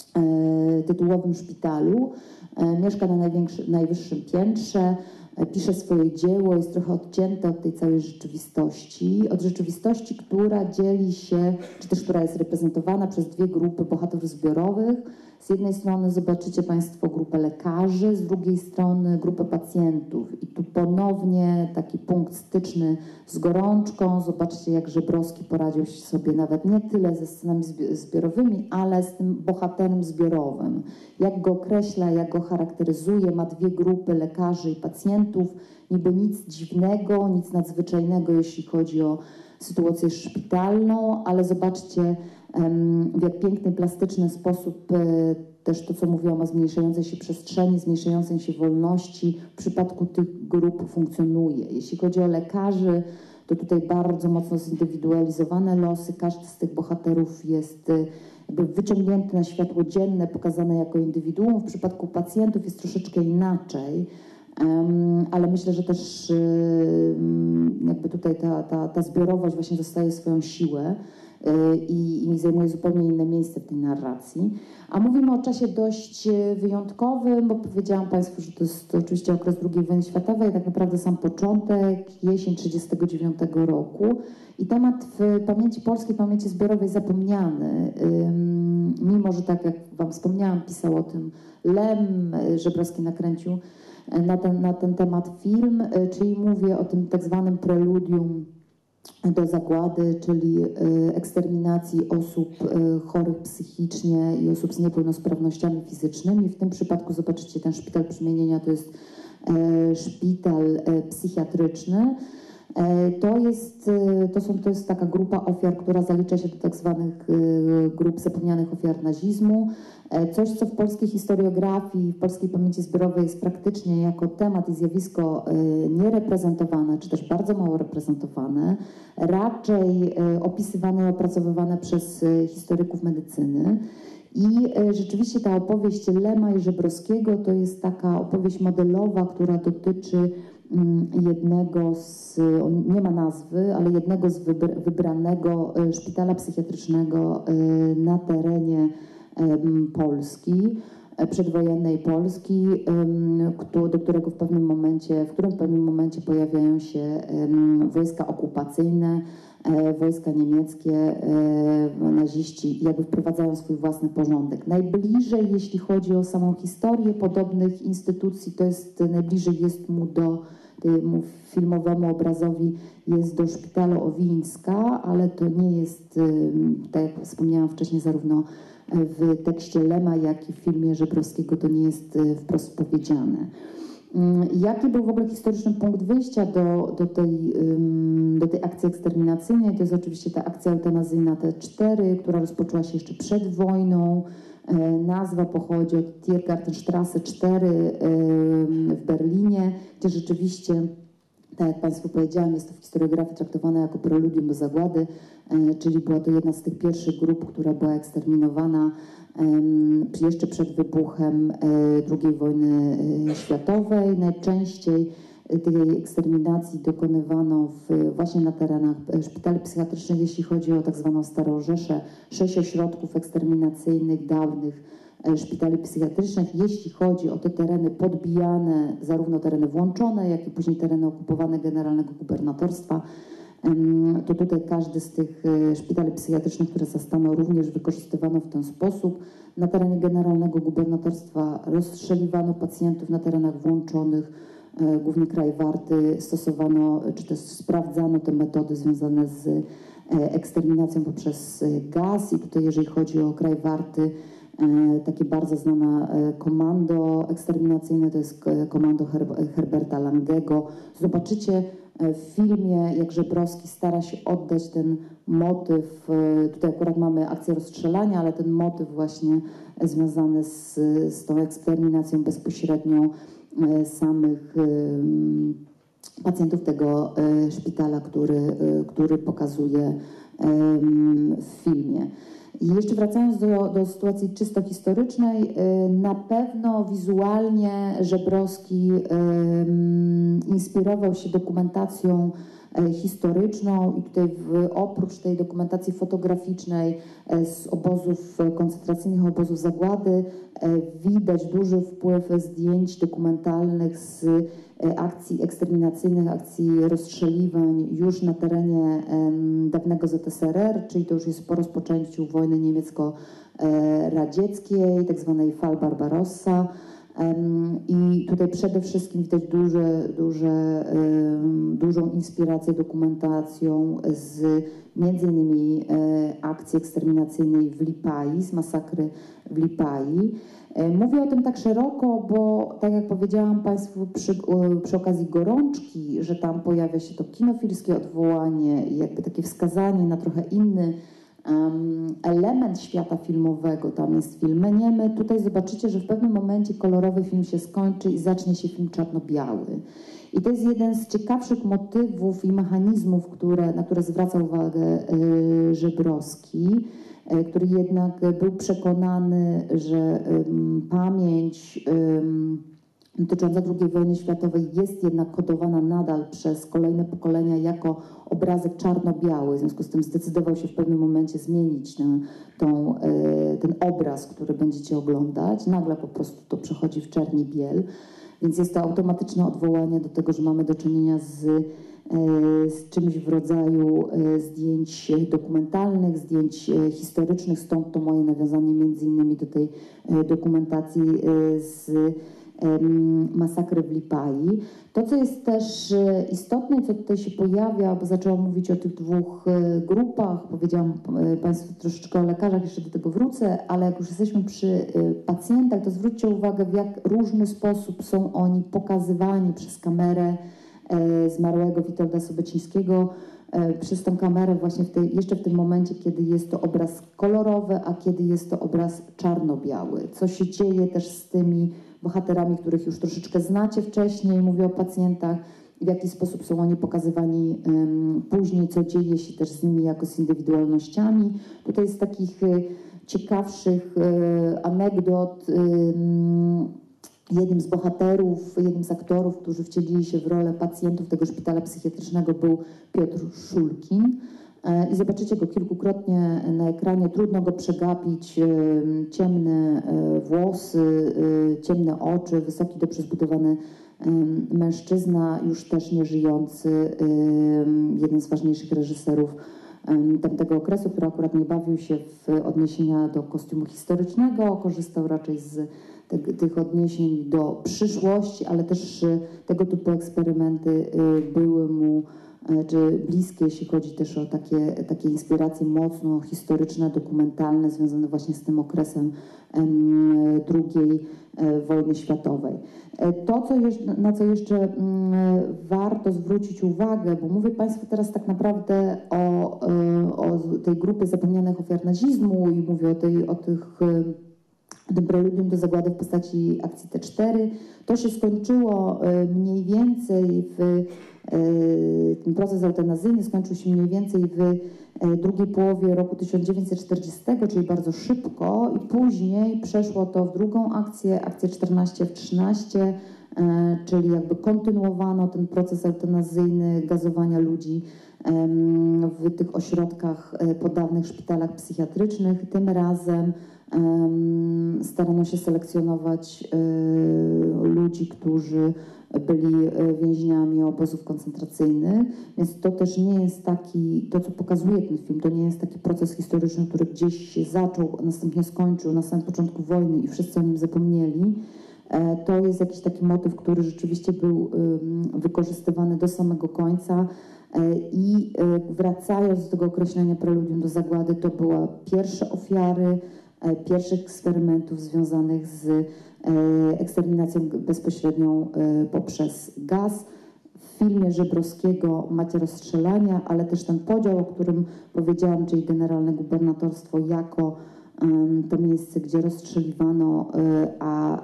Speaker 1: tytułowym szpitalu, mieszka na najwyższym piętrze, pisze swoje dzieło, jest trochę odcięty od tej całej rzeczywistości, od rzeczywistości, która dzieli się, czy też która jest reprezentowana przez dwie grupy bohaterów zbiorowych. Z jednej strony zobaczycie Państwo grupę lekarzy, z drugiej strony grupę pacjentów. I tu ponownie taki punkt styczny z gorączką. Zobaczcie, jak Żebrowski poradził sobie nawet nie tyle ze scenami zbiorowymi, ale z tym bohaterem zbiorowym. Jak go określa, jak go charakteryzuje, ma dwie grupy lekarzy i pacjentów. Niby nic dziwnego, nic nadzwyczajnego, jeśli chodzi o sytuację szpitalną, ale zobaczcie, w jak piękny, plastyczny sposób też to, co mówiłam o zmniejszającej się przestrzeni, zmniejszającej się wolności w przypadku tych grup funkcjonuje. Jeśli chodzi o lekarzy, to tutaj bardzo mocno zindywidualizowane losy. Każdy z tych bohaterów jest jakby wyciągnięty na światło dzienne, pokazany jako indywiduum. W przypadku pacjentów jest troszeczkę inaczej. Um, ale myślę, że też um, jakby tutaj ta, ta, ta zbiorowość właśnie dostaje swoją siłę y, i, i zajmuje zupełnie inne miejsce w tej narracji. A mówimy o czasie dość wyjątkowym, bo powiedziałam Państwu, że to jest to oczywiście okres drugiej wojny światowej, tak naprawdę sam początek, jesień trzydziestego dziewiątego roku i temat w pamięci polskiej, pamięci zbiorowej zapomniany, ym, mimo że tak jak Wam wspomniałam, pisał o tym Lem, Żebrowski nakręcił Na ten, na ten temat film, czyli mówię o tym tak zwanym preludium do zagłady, czyli eksterminacji osób chorych psychicznie i osób z niepełnosprawnościami fizycznymi. W tym przypadku zobaczycie, ten Szpital Przemienienia to jest szpital psychiatryczny. To jest, to, są, to jest taka grupa ofiar, która zalicza się do tak zwanych grup zapomnianych ofiar nazizmu. Coś, co w polskiej historiografii, w polskiej pamięci zbiorowej jest praktycznie jako temat i zjawisko niereprezentowane, czy też bardzo mało reprezentowane, raczej opisywane i opracowywane przez historyków medycyny. I rzeczywiście ta opowieść Lema i Żebrowskiego to jest taka opowieść modelowa, która dotyczy jednego z, nie ma nazwy, ale jednego z wybranego szpitala psychiatrycznego na terenie Polski, przedwojennej Polski, do którego w pewnym momencie, w którym w pewnym momencie pojawiają się wojska okupacyjne, wojska niemieckie, naziści jakby wprowadzają swój własny porządek. Najbliżej, jeśli chodzi o samą historię podobnych instytucji, to jest, najbliżej jest mu do temu filmowemu obrazowi jest do szpitala Owińska, ale to nie jest, tak jak wspomniałam wcześniej, zarówno w tekście Lema, jak i w filmie Żebrowskiego to nie jest wprost powiedziane. Jaki był w ogóle historyczny punkt wyjścia do, do, tej, do tej akcji eksterminacyjnej? To jest oczywiście ta akcja eutanazyjna T cztery, która rozpoczęła się jeszcze przed wojną. Nazwa pochodzi od Tiergartenstrasse cztery w Berlinie, gdzie rzeczywiście, tak jak Państwu powiedziałam, jest to w historiografii traktowane jako preludium do zagłady, czyli była to jedna z tych pierwszych grup, która była eksterminowana jeszcze przed wybuchem drugiej wojny światowej. Najczęściej tej eksterminacji dokonywano w, właśnie na terenach szpitali psychiatrycznych, jeśli chodzi o tak zwaną Starą Rzeszę, sześć ośrodków eksterminacyjnych dawnych szpitali psychiatrycznych. Jeśli chodzi o te tereny podbijane, zarówno tereny włączone, jak i później tereny okupowane Generalnego Gubernatorstwa, to tutaj każdy z tych szpitali psychiatrycznych, które zastano, również wykorzystywano w ten sposób. Na terenie Generalnego Gubernatorstwa rozstrzeliwano pacjentów, na terenach włączonych, głównie kraj warty, stosowano, czy też sprawdzano te metody związane z eksterminacją poprzez gaz. I tutaj, jeżeli chodzi o kraj warty, takie bardzo znane komando eksterminacyjne, to jest komando Herberta Langego. Zobaczycie w filmie, jak Żebrowski stara się oddać ten motyw, tutaj akurat mamy akcję rozstrzelania, ale ten motyw właśnie związany z, z tą eksterminacją bezpośrednią samych pacjentów tego szpitala, który, który pokazuje w filmie. I jeszcze wracając do, do sytuacji czysto historycznej, na pewno wizualnie Żebrowski inspirował się dokumentacją historyczną i tutaj w, oprócz tej dokumentacji fotograficznej z obozów koncentracyjnych, obozów zagłady, widać duży wpływ zdjęć dokumentalnych z akcji eksterminacyjnych, akcji rozstrzeliwań już na terenie dawnego Z S R R, czyli to już jest po rozpoczęciu wojny niemiecko-radzieckiej, tak zwanej Fall Barbarossa. I tutaj przede wszystkim widać duże, duże, dużą inspirację dokumentacją z między innymi akcji eksterminacyjnej w Lipai, z masakry w Lipai. Mówię o tym tak szeroko, bo tak jak powiedziałam Państwu przy, przy okazji Gorączki, że tam pojawia się to kinofilskie odwołanie i jakby takie wskazanie na trochę inny um, element świata filmowego, tam jest film niemy. Tutaj zobaczycie, że w pewnym momencie kolorowy film się skończy i zacznie się film czarno-biały. I to jest jeden z ciekawszych motywów i mechanizmów, które, na które zwraca uwagę y, Żebrowski, y, który jednak był przekonany, że y, pamięć y, dotycząca drugiej wojny światowej jest jednak kodowana nadal przez kolejne pokolenia jako obrazek czarno-biały. W związku z tym zdecydował się w pewnym momencie zmienić ten, tą, y, ten obraz, który będziecie oglądać. Nagle po prostu to przechodzi w czerni biel. Więc jest to automatyczne odwołanie do tego, że mamy do czynienia z, z czymś w rodzaju zdjęć dokumentalnych, zdjęć historycznych, stąd to moje nawiązanie między innymi do tej dokumentacji z masakry w Lipai. To, co jest też istotne, co tutaj się pojawia, bo zaczęłam mówić o tych dwóch grupach, powiedziałam Państwu troszeczkę o lekarzach, jeszcze do tego wrócę, ale jak już jesteśmy przy pacjentach, to zwróćcie uwagę, w jak różny sposób są oni pokazywani przez kamerę zmarłego Witolda Sobecińskiego, przez tą kamerę właśnie w tej, jeszcze w tym momencie, kiedy jest to obraz kolorowy, a kiedy jest to obraz czarno-biały. Co się dzieje też z tymi bohaterami, których już troszeczkę znacie wcześniej, mówię o pacjentach, w jaki sposób są oni pokazywani um, później, co dzieje się też z nimi jako z indywidualnościami. Tutaj z takich y, ciekawszych y, anegdot y, jednym z bohaterów, jednym z aktorów, którzy wcielili się w rolę pacjentów tego szpitala psychiatrycznego, był Piotr Szulkin. I zobaczycie go kilkukrotnie na ekranie, trudno go przegapić, ciemne włosy, ciemne oczy, wysoki, dobrze zbudowany mężczyzna, już też nieżyjący, jeden z ważniejszych reżyserów tamtego okresu, który akurat nie bawił się w odniesienia do kostiumu historycznego, korzystał raczej z te, tych odniesień do przyszłości, ale też tego typu eksperymenty były mu czy bliskie, jeśli chodzi też o takie, takie inspiracje mocno historyczne, dokumentalne, związane właśnie z tym okresem drugiej wojny światowej. To, co jeszcze, na co jeszcze warto zwrócić uwagę, bo mówię Państwu teraz tak naprawdę o, o tej grupie zapomnianych ofiar nazizmu i mówię o, tej, o tych o tym preludium do zagłady w postaci akcji T cztery. To się skończyło mniej więcej w ten proces eutanazyjny skończył się mniej więcej w drugiej połowie roku tysiąc dziewięćset czterdziestego, czyli bardzo szybko, i później przeszło to w drugą akcję, akcję czternaście w trzynaście, czyli jakby kontynuowano ten proces eutanazyjny, gazowania ludzi w tych ośrodkach po dawnych szpitalach psychiatrycznych. Tym razem starano się selekcjonować ludzi, którzy byli więźniami obozów koncentracyjnych, więc to też nie jest taki, to co pokazuje ten film, to nie jest taki proces historyczny, który gdzieś się zaczął, a następnie skończył na samym początku wojny i wszyscy o nim zapomnieli. To jest jakiś taki motyw, który rzeczywiście był wykorzystywany do samego końca i wracając do tego określenia preludium do zagłady, to były pierwsze ofiary pierwszych eksperymentów związanych z eksterminacją bezpośrednią poprzez gaz. W filmie Żebrowskiego macie rozstrzelania, ale też ten podział, o którym powiedziałam, czyli generalne gubernatorstwo jako to miejsce, gdzie rozstrzeliwano, a,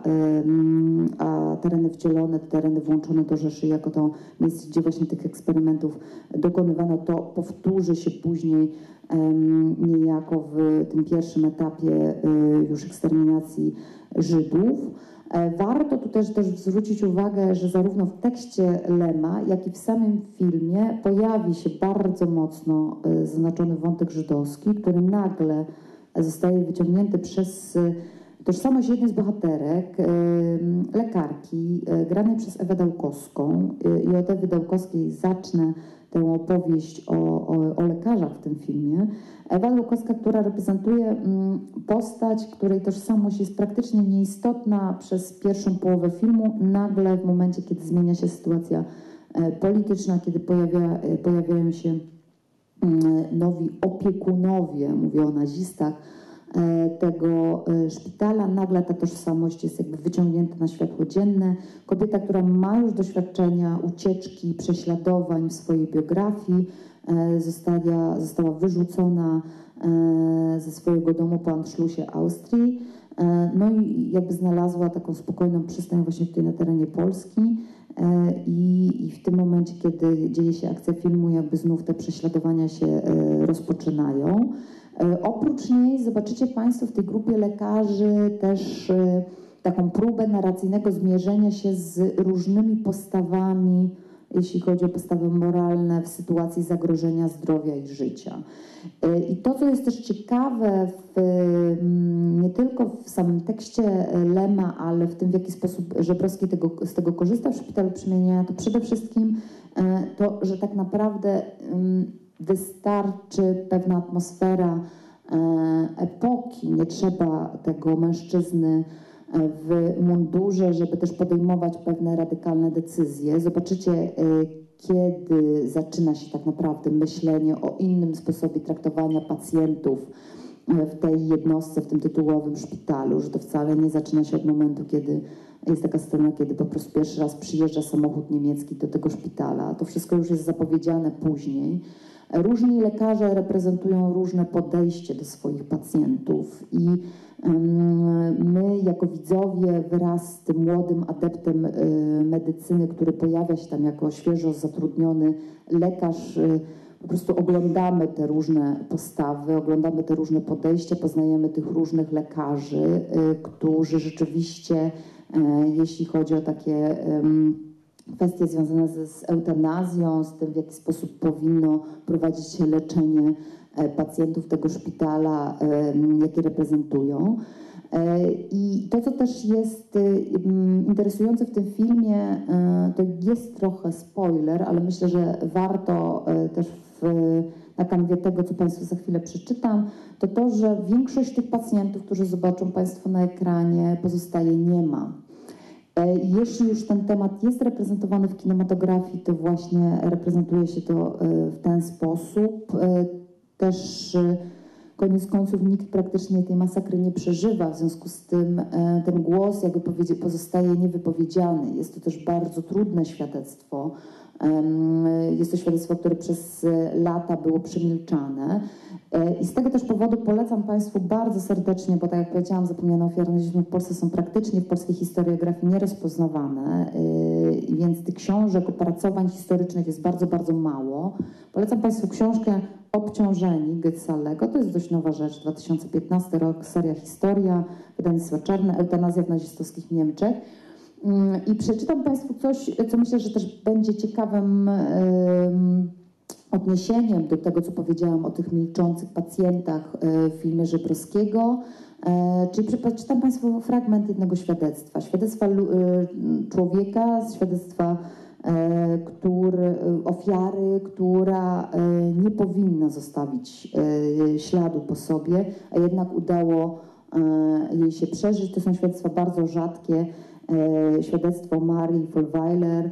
Speaker 1: a tereny wcielone, tereny włączone do Rzeszy jako to miejsce, gdzie właśnie tych eksperymentów dokonywano, to powtórzy się później niejako w tym pierwszym etapie już eksterminacji Żydów. Warto tu też, też zwrócić uwagę, że zarówno w tekście Lema, jak i w samym filmie pojawi się bardzo mocno zaznaczony wątek żydowski, który nagle zostaje wyciągnięty przez tożsamość jednej z bohaterek, lekarki, granej przez Ewę Dałkowską. I od Ewy Dałkowskiej zacznę tę opowieść o, o, o lekarzach w tym filmie. Ewa Dałkowska, która reprezentuje postać, której tożsamość jest praktycznie nieistotna przez pierwszą połowę filmu, nagle w momencie, kiedy zmienia się sytuacja polityczna, kiedy pojawia, pojawiają się nowi opiekunowie, mówię o nazistach, tego szpitala, nagle ta tożsamość jest jakby wyciągnięta na światło dzienne. Kobieta, która ma już doświadczenia ucieczki, prześladowań w swojej biografii, została, została wyrzucona ze swojego domu po Anschlussie Austrii, no i jakby znalazła taką spokojną przystań właśnie tutaj na terenie Polski. I, I w tym momencie, kiedy dzieje się akcja filmu, jakby znów te prześladowania się rozpoczynają. Oprócz niej zobaczycie Państwo w tej grupie lekarzy też taką próbę narracyjnego zmierzenia się z różnymi postawami, jeśli chodzi o postawy moralne w sytuacji zagrożenia zdrowia i życia. I to, co jest też ciekawe w, nie tylko w samym tekście Lema, ale w tym, w jaki sposób Żebrowski tego, z tego korzysta w Szpitalu Przemienienia, to przede wszystkim to, że tak naprawdę wystarczy pewna atmosfera epoki. Nie trzeba tego mężczyzny w mundurze, żeby też podejmować pewne radykalne decyzje. Zobaczycie, kiedy zaczyna się tak naprawdę myślenie o innym sposobie traktowania pacjentów w tej jednostce, w tym tytułowym szpitalu, że to wcale nie zaczyna się od momentu, kiedy jest taka scena, kiedy po prostu pierwszy raz przyjeżdża samochód niemiecki do tego szpitala. To wszystko już jest zapowiedziane później. Różni lekarze reprezentują różne podejście do swoich pacjentów i my jako widzowie wraz z tym młodym adeptem medycyny, który pojawia się tam jako świeżo zatrudniony lekarz, po prostu oglądamy te różne postawy, oglądamy te różne podejścia, poznajemy tych różnych lekarzy, którzy rzeczywiście, jeśli chodzi o takie kwestie związane z, z eutanazją, z tym, w jaki sposób powinno prowadzić się leczenie pacjentów tego szpitala, jakie reprezentują. I to, co też jest interesujące w tym filmie, to jest trochę spoiler, ale myślę, że warto też w, na kanwie tego, co Państwu za chwilę przeczytam, to to, że większość tych pacjentów, którzy zobaczą Państwo na ekranie, pozostaje niema. Jeśli już ten temat jest reprezentowany w kinematografii, to właśnie reprezentuje się to w ten sposób. Też koniec końców nikt praktycznie tej masakry nie przeżywa, w związku z tym ten głos jakby pozostaje niewypowiedziany. Jest to też bardzo trudne świadectwo. Jest to świadectwo, które przez lata było przemilczane. I z tego też powodu polecam Państwu bardzo serdecznie, bo tak jak powiedziałam, zapomniane ofiary nazizmu w Polsce są praktycznie w polskiej historiografii nierozpoznawane, więc tych książek, opracowań historycznych jest bardzo, bardzo mało. Polecam Państwu książkę Obciążeni Getzalego, to jest dość nowa rzecz, dwa tysiące piętnasty rok, seria Historia, wydawnictwa Czarne, eutanazja w nazistowskich Niemczech. I przeczytam Państwu coś, co myślę, że też będzie ciekawym odniesieniem do tego, co powiedziałam o tych milczących pacjentach w filmie Żebrowskiego. Czyli przeczytam Państwu fragment jednego świadectwa. Świadectwa człowieka, świadectwa który, ofiary, która nie powinna zostawić śladu po sobie, a jednak udało jej się przeżyć. To są świadectwa bardzo rzadkie. Świadectwo Marii Vollweiler,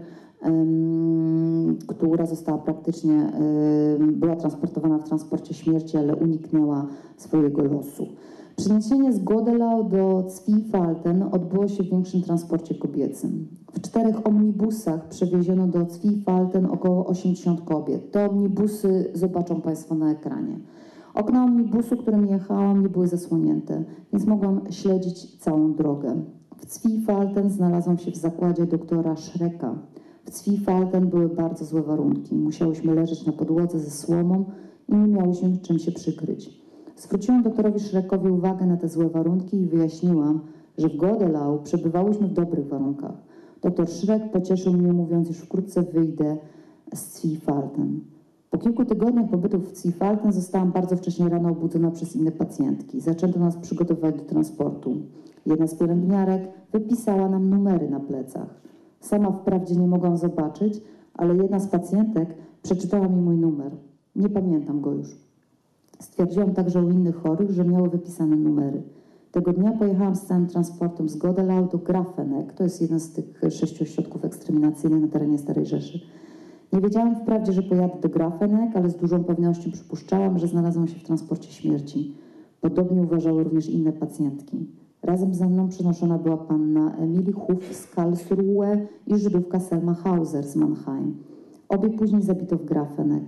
Speaker 1: która została praktycznie, była transportowana w transporcie śmierci, ale uniknęła swojego losu. Przeniesienie z Godelau do Zwiefalten odbyło się w większym transporcie kobiecym. W czterech omnibusach przewieziono do Zwiefalten około osiemdziesiąt kobiet. Te omnibusy zobaczą Państwo na ekranie. Okna omnibusu, którym jechałam, nie były zasłonięte, więc mogłam śledzić całą drogę. W Zwiefalten znalazłam się w zakładzie doktora Schrecka. W Zwiefalten były bardzo złe warunki. Musiałyśmy leżeć na podłodze ze słomą i nie miałyśmy czym się przykryć. Zwróciłam doktorowi Schreckowi uwagę na te złe warunki i wyjaśniłam, że w Godelau przebywałyśmy w dobrych warunkach. Doktor Schreck pocieszył mnie, mówiąc, iż wkrótce wyjdę z Zwiefalten. Po kilku tygodniach pobytu w Zwiefalten zostałam bardzo wcześnie rano obudzona przez inne pacjentki. Zaczęto nas przygotowywać do transportu. Jedna z pielęgniarek wypisała nam numery na plecach. Sama wprawdzie nie mogłam zobaczyć, ale jedna z pacjentek przeczytała mi mój numer. Nie pamiętam go już. Stwierdziłam także u innych chorych, że miały wypisane numery. Tego dnia pojechałam z całym transportem z Godelau do Grafenek. To jest jeden z tych sześciu ośrodków eksterminacyjnych na terenie Starej Rzeszy. Nie wiedziałam wprawdzie, że pojadę do Grafenek, ale z dużą pewnością przypuszczałam, że znalazłam się w transporcie śmierci. Podobnie uważały również inne pacjentki. Razem ze mną przenoszona była panna Emilie Huf z Karlsruhe i Żydówka Selma Hauser z Mannheim. Obie później zabito w Grafenek.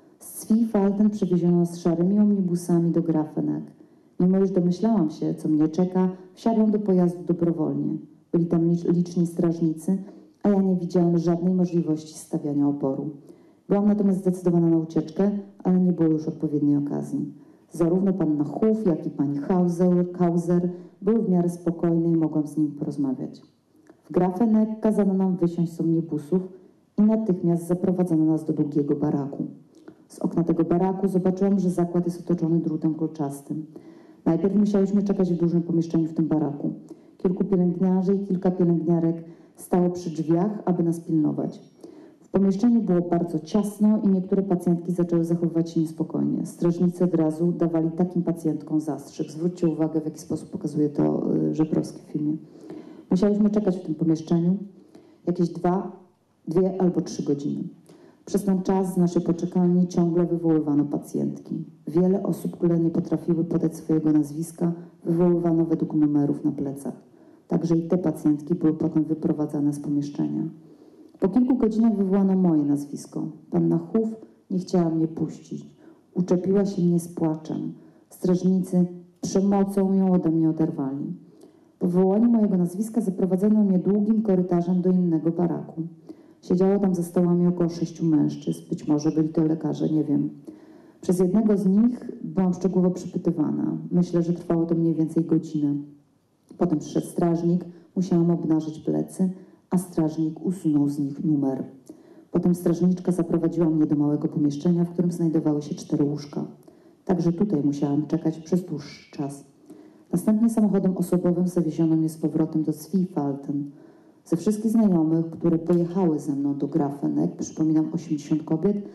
Speaker 1: Z Zwiefalten przewieziono z szarymi omnibusami do Grafenek. Mimo iż domyślałam się, co mnie czeka, wsiadłam do pojazdu dobrowolnie. Byli tam liczni strażnicy, a ja nie widziałam żadnej możliwości stawiania oporu. Byłam natomiast zdecydowana na ucieczkę, ale nie było już odpowiedniej okazji. Zarówno panna Huf, jak i pani Hauser, Hauser były w miarę spokojne i mogłam z nimi porozmawiać. W Grafenek kazano nam wysiąść z omnibusów i natychmiast zaprowadzono nas do długiego baraku. Z okna tego baraku zobaczyłam, że zakład jest otoczony drutem kolczastym. Najpierw musiałyśmy czekać w dużym pomieszczeniu w tym baraku. Kilku pielęgniarzy i kilka pielęgniarek stało przy drzwiach, aby nas pilnować. W pomieszczeniu było bardzo ciasno i niektóre pacjentki zaczęły zachowywać się niespokojnie. Strażnicy od razu dawali takim pacjentkom zastrzyk. Zwróćcie uwagę, w jaki sposób pokazuje to Żebrowski w filmie. Musiałyśmy czekać w tym pomieszczeniu jakieś dwa, dwie albo trzy godziny. Przez ten czas z naszej poczekalni ciągle wywoływano pacjentki. Wiele osób, które nie potrafiły podać swojego nazwiska, wywoływano według numerów na plecach. Także i te pacjentki były potem wyprowadzane z pomieszczenia. Po kilku godzinach wywołano moje nazwisko. Panna Huf nie chciała mnie puścić. Uczepiła się mnie z płaczem. Strażnicy przemocą ją ode mnie oderwali. Po wywołaniu mojego nazwiska zaprowadzono mnie długim korytarzem do innego baraku. Siedziało tam za stołami około sześciu mężczyzn. Być może byli to lekarze, nie wiem. Przez jednego z nich byłam szczegółowo przypytywana. Myślę, że trwało to mniej więcej godzinę. Potem przyszedł strażnik, musiałam obnażyć plecy, a strażnik usunął z nich numer. Potem strażniczka zaprowadziła mnie do małego pomieszczenia, w którym znajdowały się cztery łóżka. Także tutaj musiałam czekać przez dłuższy czas. Następnie samochodem osobowym zawieziono mnie z powrotem do Zwiefalten. Ze wszystkich znajomych, które pojechały ze mną do Grafenek, przypominam osiemdziesiąt kobiet,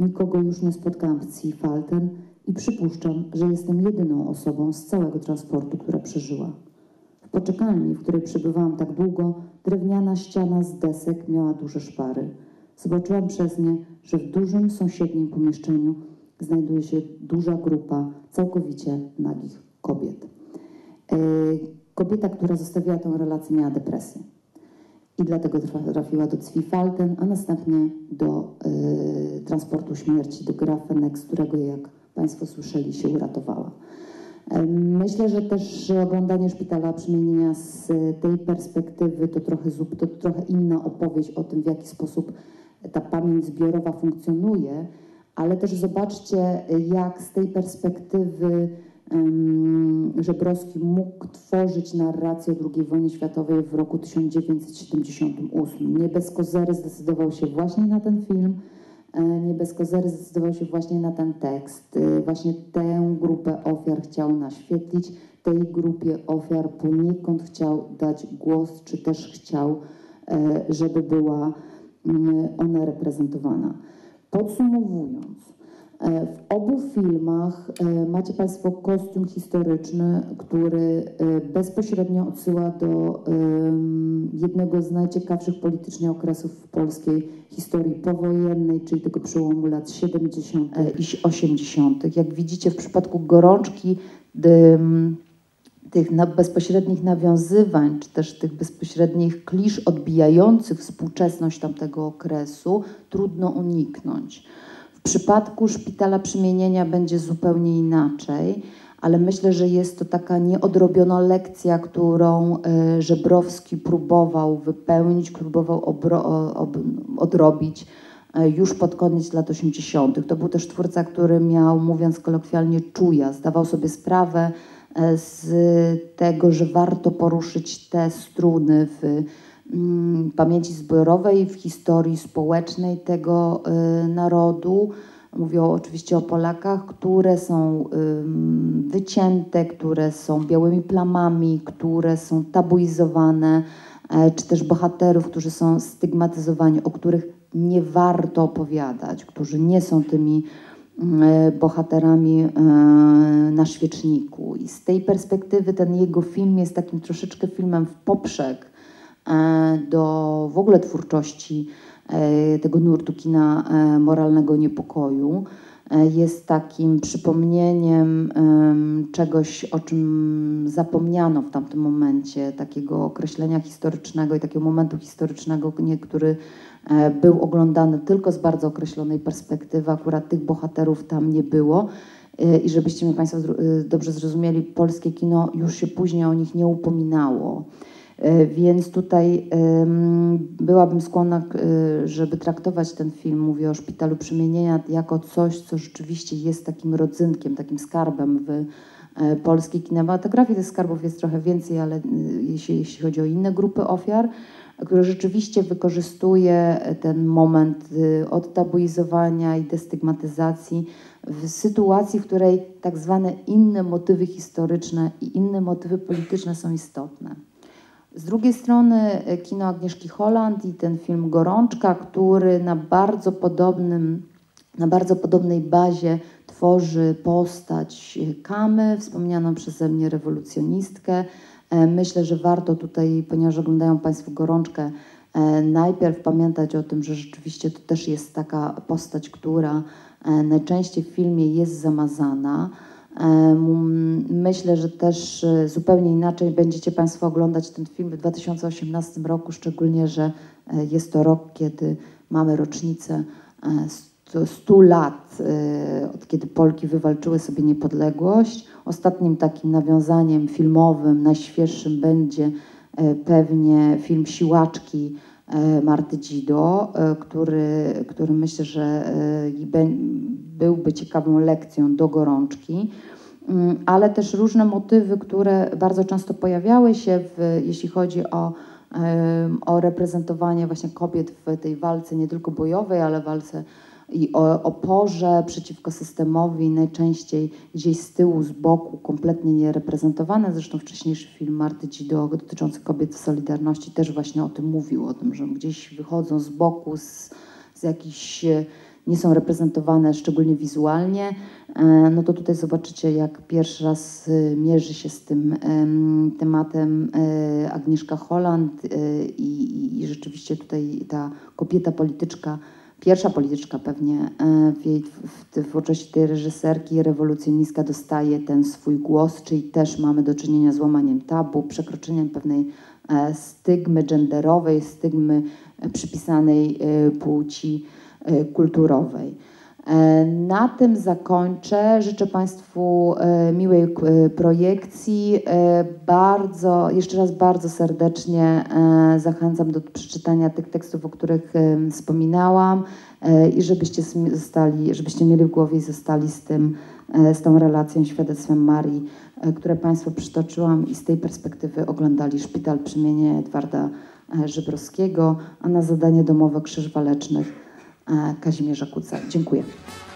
Speaker 1: Nikogo już nie spotkałam w Zwiefalten i przypuszczam, że jestem jedyną osobą z całego transportu, która przeżyła. W poczekalni, w której przebywałam tak długo, drewniana ściana z desek miała duże szpary. Zobaczyłam przez nie, że w dużym sąsiednim pomieszczeniu znajduje się duża grupa całkowicie nagich kobiet. Kobieta, która zostawiła tę relację, miała depresję i dlatego trafiła do Zwiefalten, a następnie do y, transportu śmierci, do Grafenek, z którego, jak Państwo słyszeli, się uratowała. Y, myślę, że też oglądanie Szpitala Przemienienia z tej perspektywy to trochę, to trochę inna opowieść o tym, w jaki sposób ta pamięć zbiorowa funkcjonuje, ale też zobaczcie, jak z tej perspektywy Żebrowski mógł tworzyć narrację o drugiej wojnie światowej w roku tysiąc dziewięćset siedemdziesiątym ósmym. Nie bez kozery zdecydował się właśnie na ten film, nie bez kozery zdecydował się właśnie na ten tekst. Właśnie tę grupę ofiar chciał naświetlić, tej grupie ofiar poniekąd chciał dać głos, czy też chciał, żeby była ona reprezentowana. Podsumowując, w obu filmach macie Państwo kostium historyczny, który bezpośrednio odsyła do jednego z najciekawszych politycznie okresów w polskiej historii powojennej, czyli tego przełomu lat siedemdziesiątych i osiemdziesiątych. Jak widzicie, w przypadku Gorączki tych bezpośrednich nawiązywań, czy też tych bezpośrednich klisz odbijających współczesność tamtego okresu trudno uniknąć. W przypadku Szpitala Przemienienia będzie zupełnie inaczej, ale myślę, że jest to taka nieodrobiona lekcja, którą Żebrowski próbował wypełnić, próbował odrobić już pod koniec lat osiemdziesiątych. To był też twórca, który miał, mówiąc kolokwialnie, czuja, zdawał sobie sprawę z tego, że warto poruszyć te struny w pamięci zbiorowej, w historii społecznej tego y, narodu. Mówię oczywiście o Polakach, które są y, wycięte, które są białymi plamami, które są tabuizowane, y, czy też bohaterów, którzy są stygmatyzowani, o których nie warto opowiadać, którzy nie są tymi y, bohaterami y, na świeczniku. I z tej perspektywy ten jego film jest takim troszeczkę filmem w poprzek do w ogóle twórczości tego nurtu kina moralnego niepokoju. Jest takim przypomnieniem czegoś, o czym zapomniano w tamtym momencie, takiego określenia historycznego i takiego momentu historycznego, który był oglądany tylko z bardzo określonej perspektywy. Akurat tych bohaterów tam nie było. I żebyście mnie Państwo dobrze zrozumieli, polskie kino już się później o nich nie upominało. Więc tutaj byłabym skłonna, żeby traktować ten film, mówię o Szpitalu Przemienienia, jako coś, co rzeczywiście jest takim rodzynkiem, takim skarbem w polskiej kinematografii. Tych skarbów jest trochę więcej, ale jeśli, jeśli chodzi o inne grupy ofiar, które rzeczywiście wykorzystuje ten moment odtabuizowania i destygmatyzacji w sytuacji, w której tak zwane inne motywy historyczne i inne motywy polityczne są istotne. Z drugiej strony kino Agnieszki Holland i ten film Gorączka, który na bardzo podobnym, na bardzo podobnej bazie tworzy postać Kamy, wspomnianą przeze mnie rewolucjonistkę. Myślę, że warto tutaj, ponieważ oglądają Państwo Gorączkę, najpierw pamiętać o tym, że rzeczywiście to też jest taka postać, która najczęściej w filmie jest zamazana. Myślę, że też zupełnie inaczej będziecie Państwo oglądać ten film w dwa tysiące osiemnastym roku, szczególnie, że jest to rok, kiedy mamy rocznicę stu lat, od kiedy Polki wywalczyły sobie niepodległość. Ostatnim takim nawiązaniem filmowym, najświeższym będzie pewnie film Siłaczki Marty Dzido, który, który myślę, że byłby ciekawą lekcją do Gorączki, ale też różne motywy, które bardzo często pojawiały się, w, jeśli chodzi o, o reprezentowanie właśnie kobiet w tej walce nie tylko bojowej, ale walce i o oporze przeciwko systemowi, najczęściej gdzieś z tyłu, z boku, kompletnie niereprezentowane. Zresztą wcześniejszy film Marty Dzido dotyczący kobiet w Solidarności też właśnie o tym mówił, o tym, że gdzieś wychodzą z boku, z, z jakichś nie są reprezentowane szczególnie wizualnie, no to tutaj zobaczycie, jak pierwszy raz mierzy się z tym tematem Agnieszka Holland i, i rzeczywiście tutaj ta kobieta polityczka, pierwsza polityczka pewnie w, jej, w, w twórczości tej reżyserki, rewolucjonistka, dostaje ten swój głos, czyli też mamy do czynienia z łamaniem tabu, przekroczeniem pewnej stygmy genderowej, stygmy przypisanej płci kulturowej. Na tym zakończę. Życzę Państwu miłej projekcji. Bardzo, jeszcze raz bardzo serdecznie zachęcam do przeczytania tych tekstów, o których wspominałam i żebyście zostali, żebyście mieli w głowie i zostali z tym, z tą relacją, świadectwem Marii, które Państwu przytoczyłam i z tej perspektywy oglądali Szpital przy imieniu Edwarda Żebrowskiego, a na zadanie domowe Krzyż Walecznych Kazimierza Kutza. Dziękuję.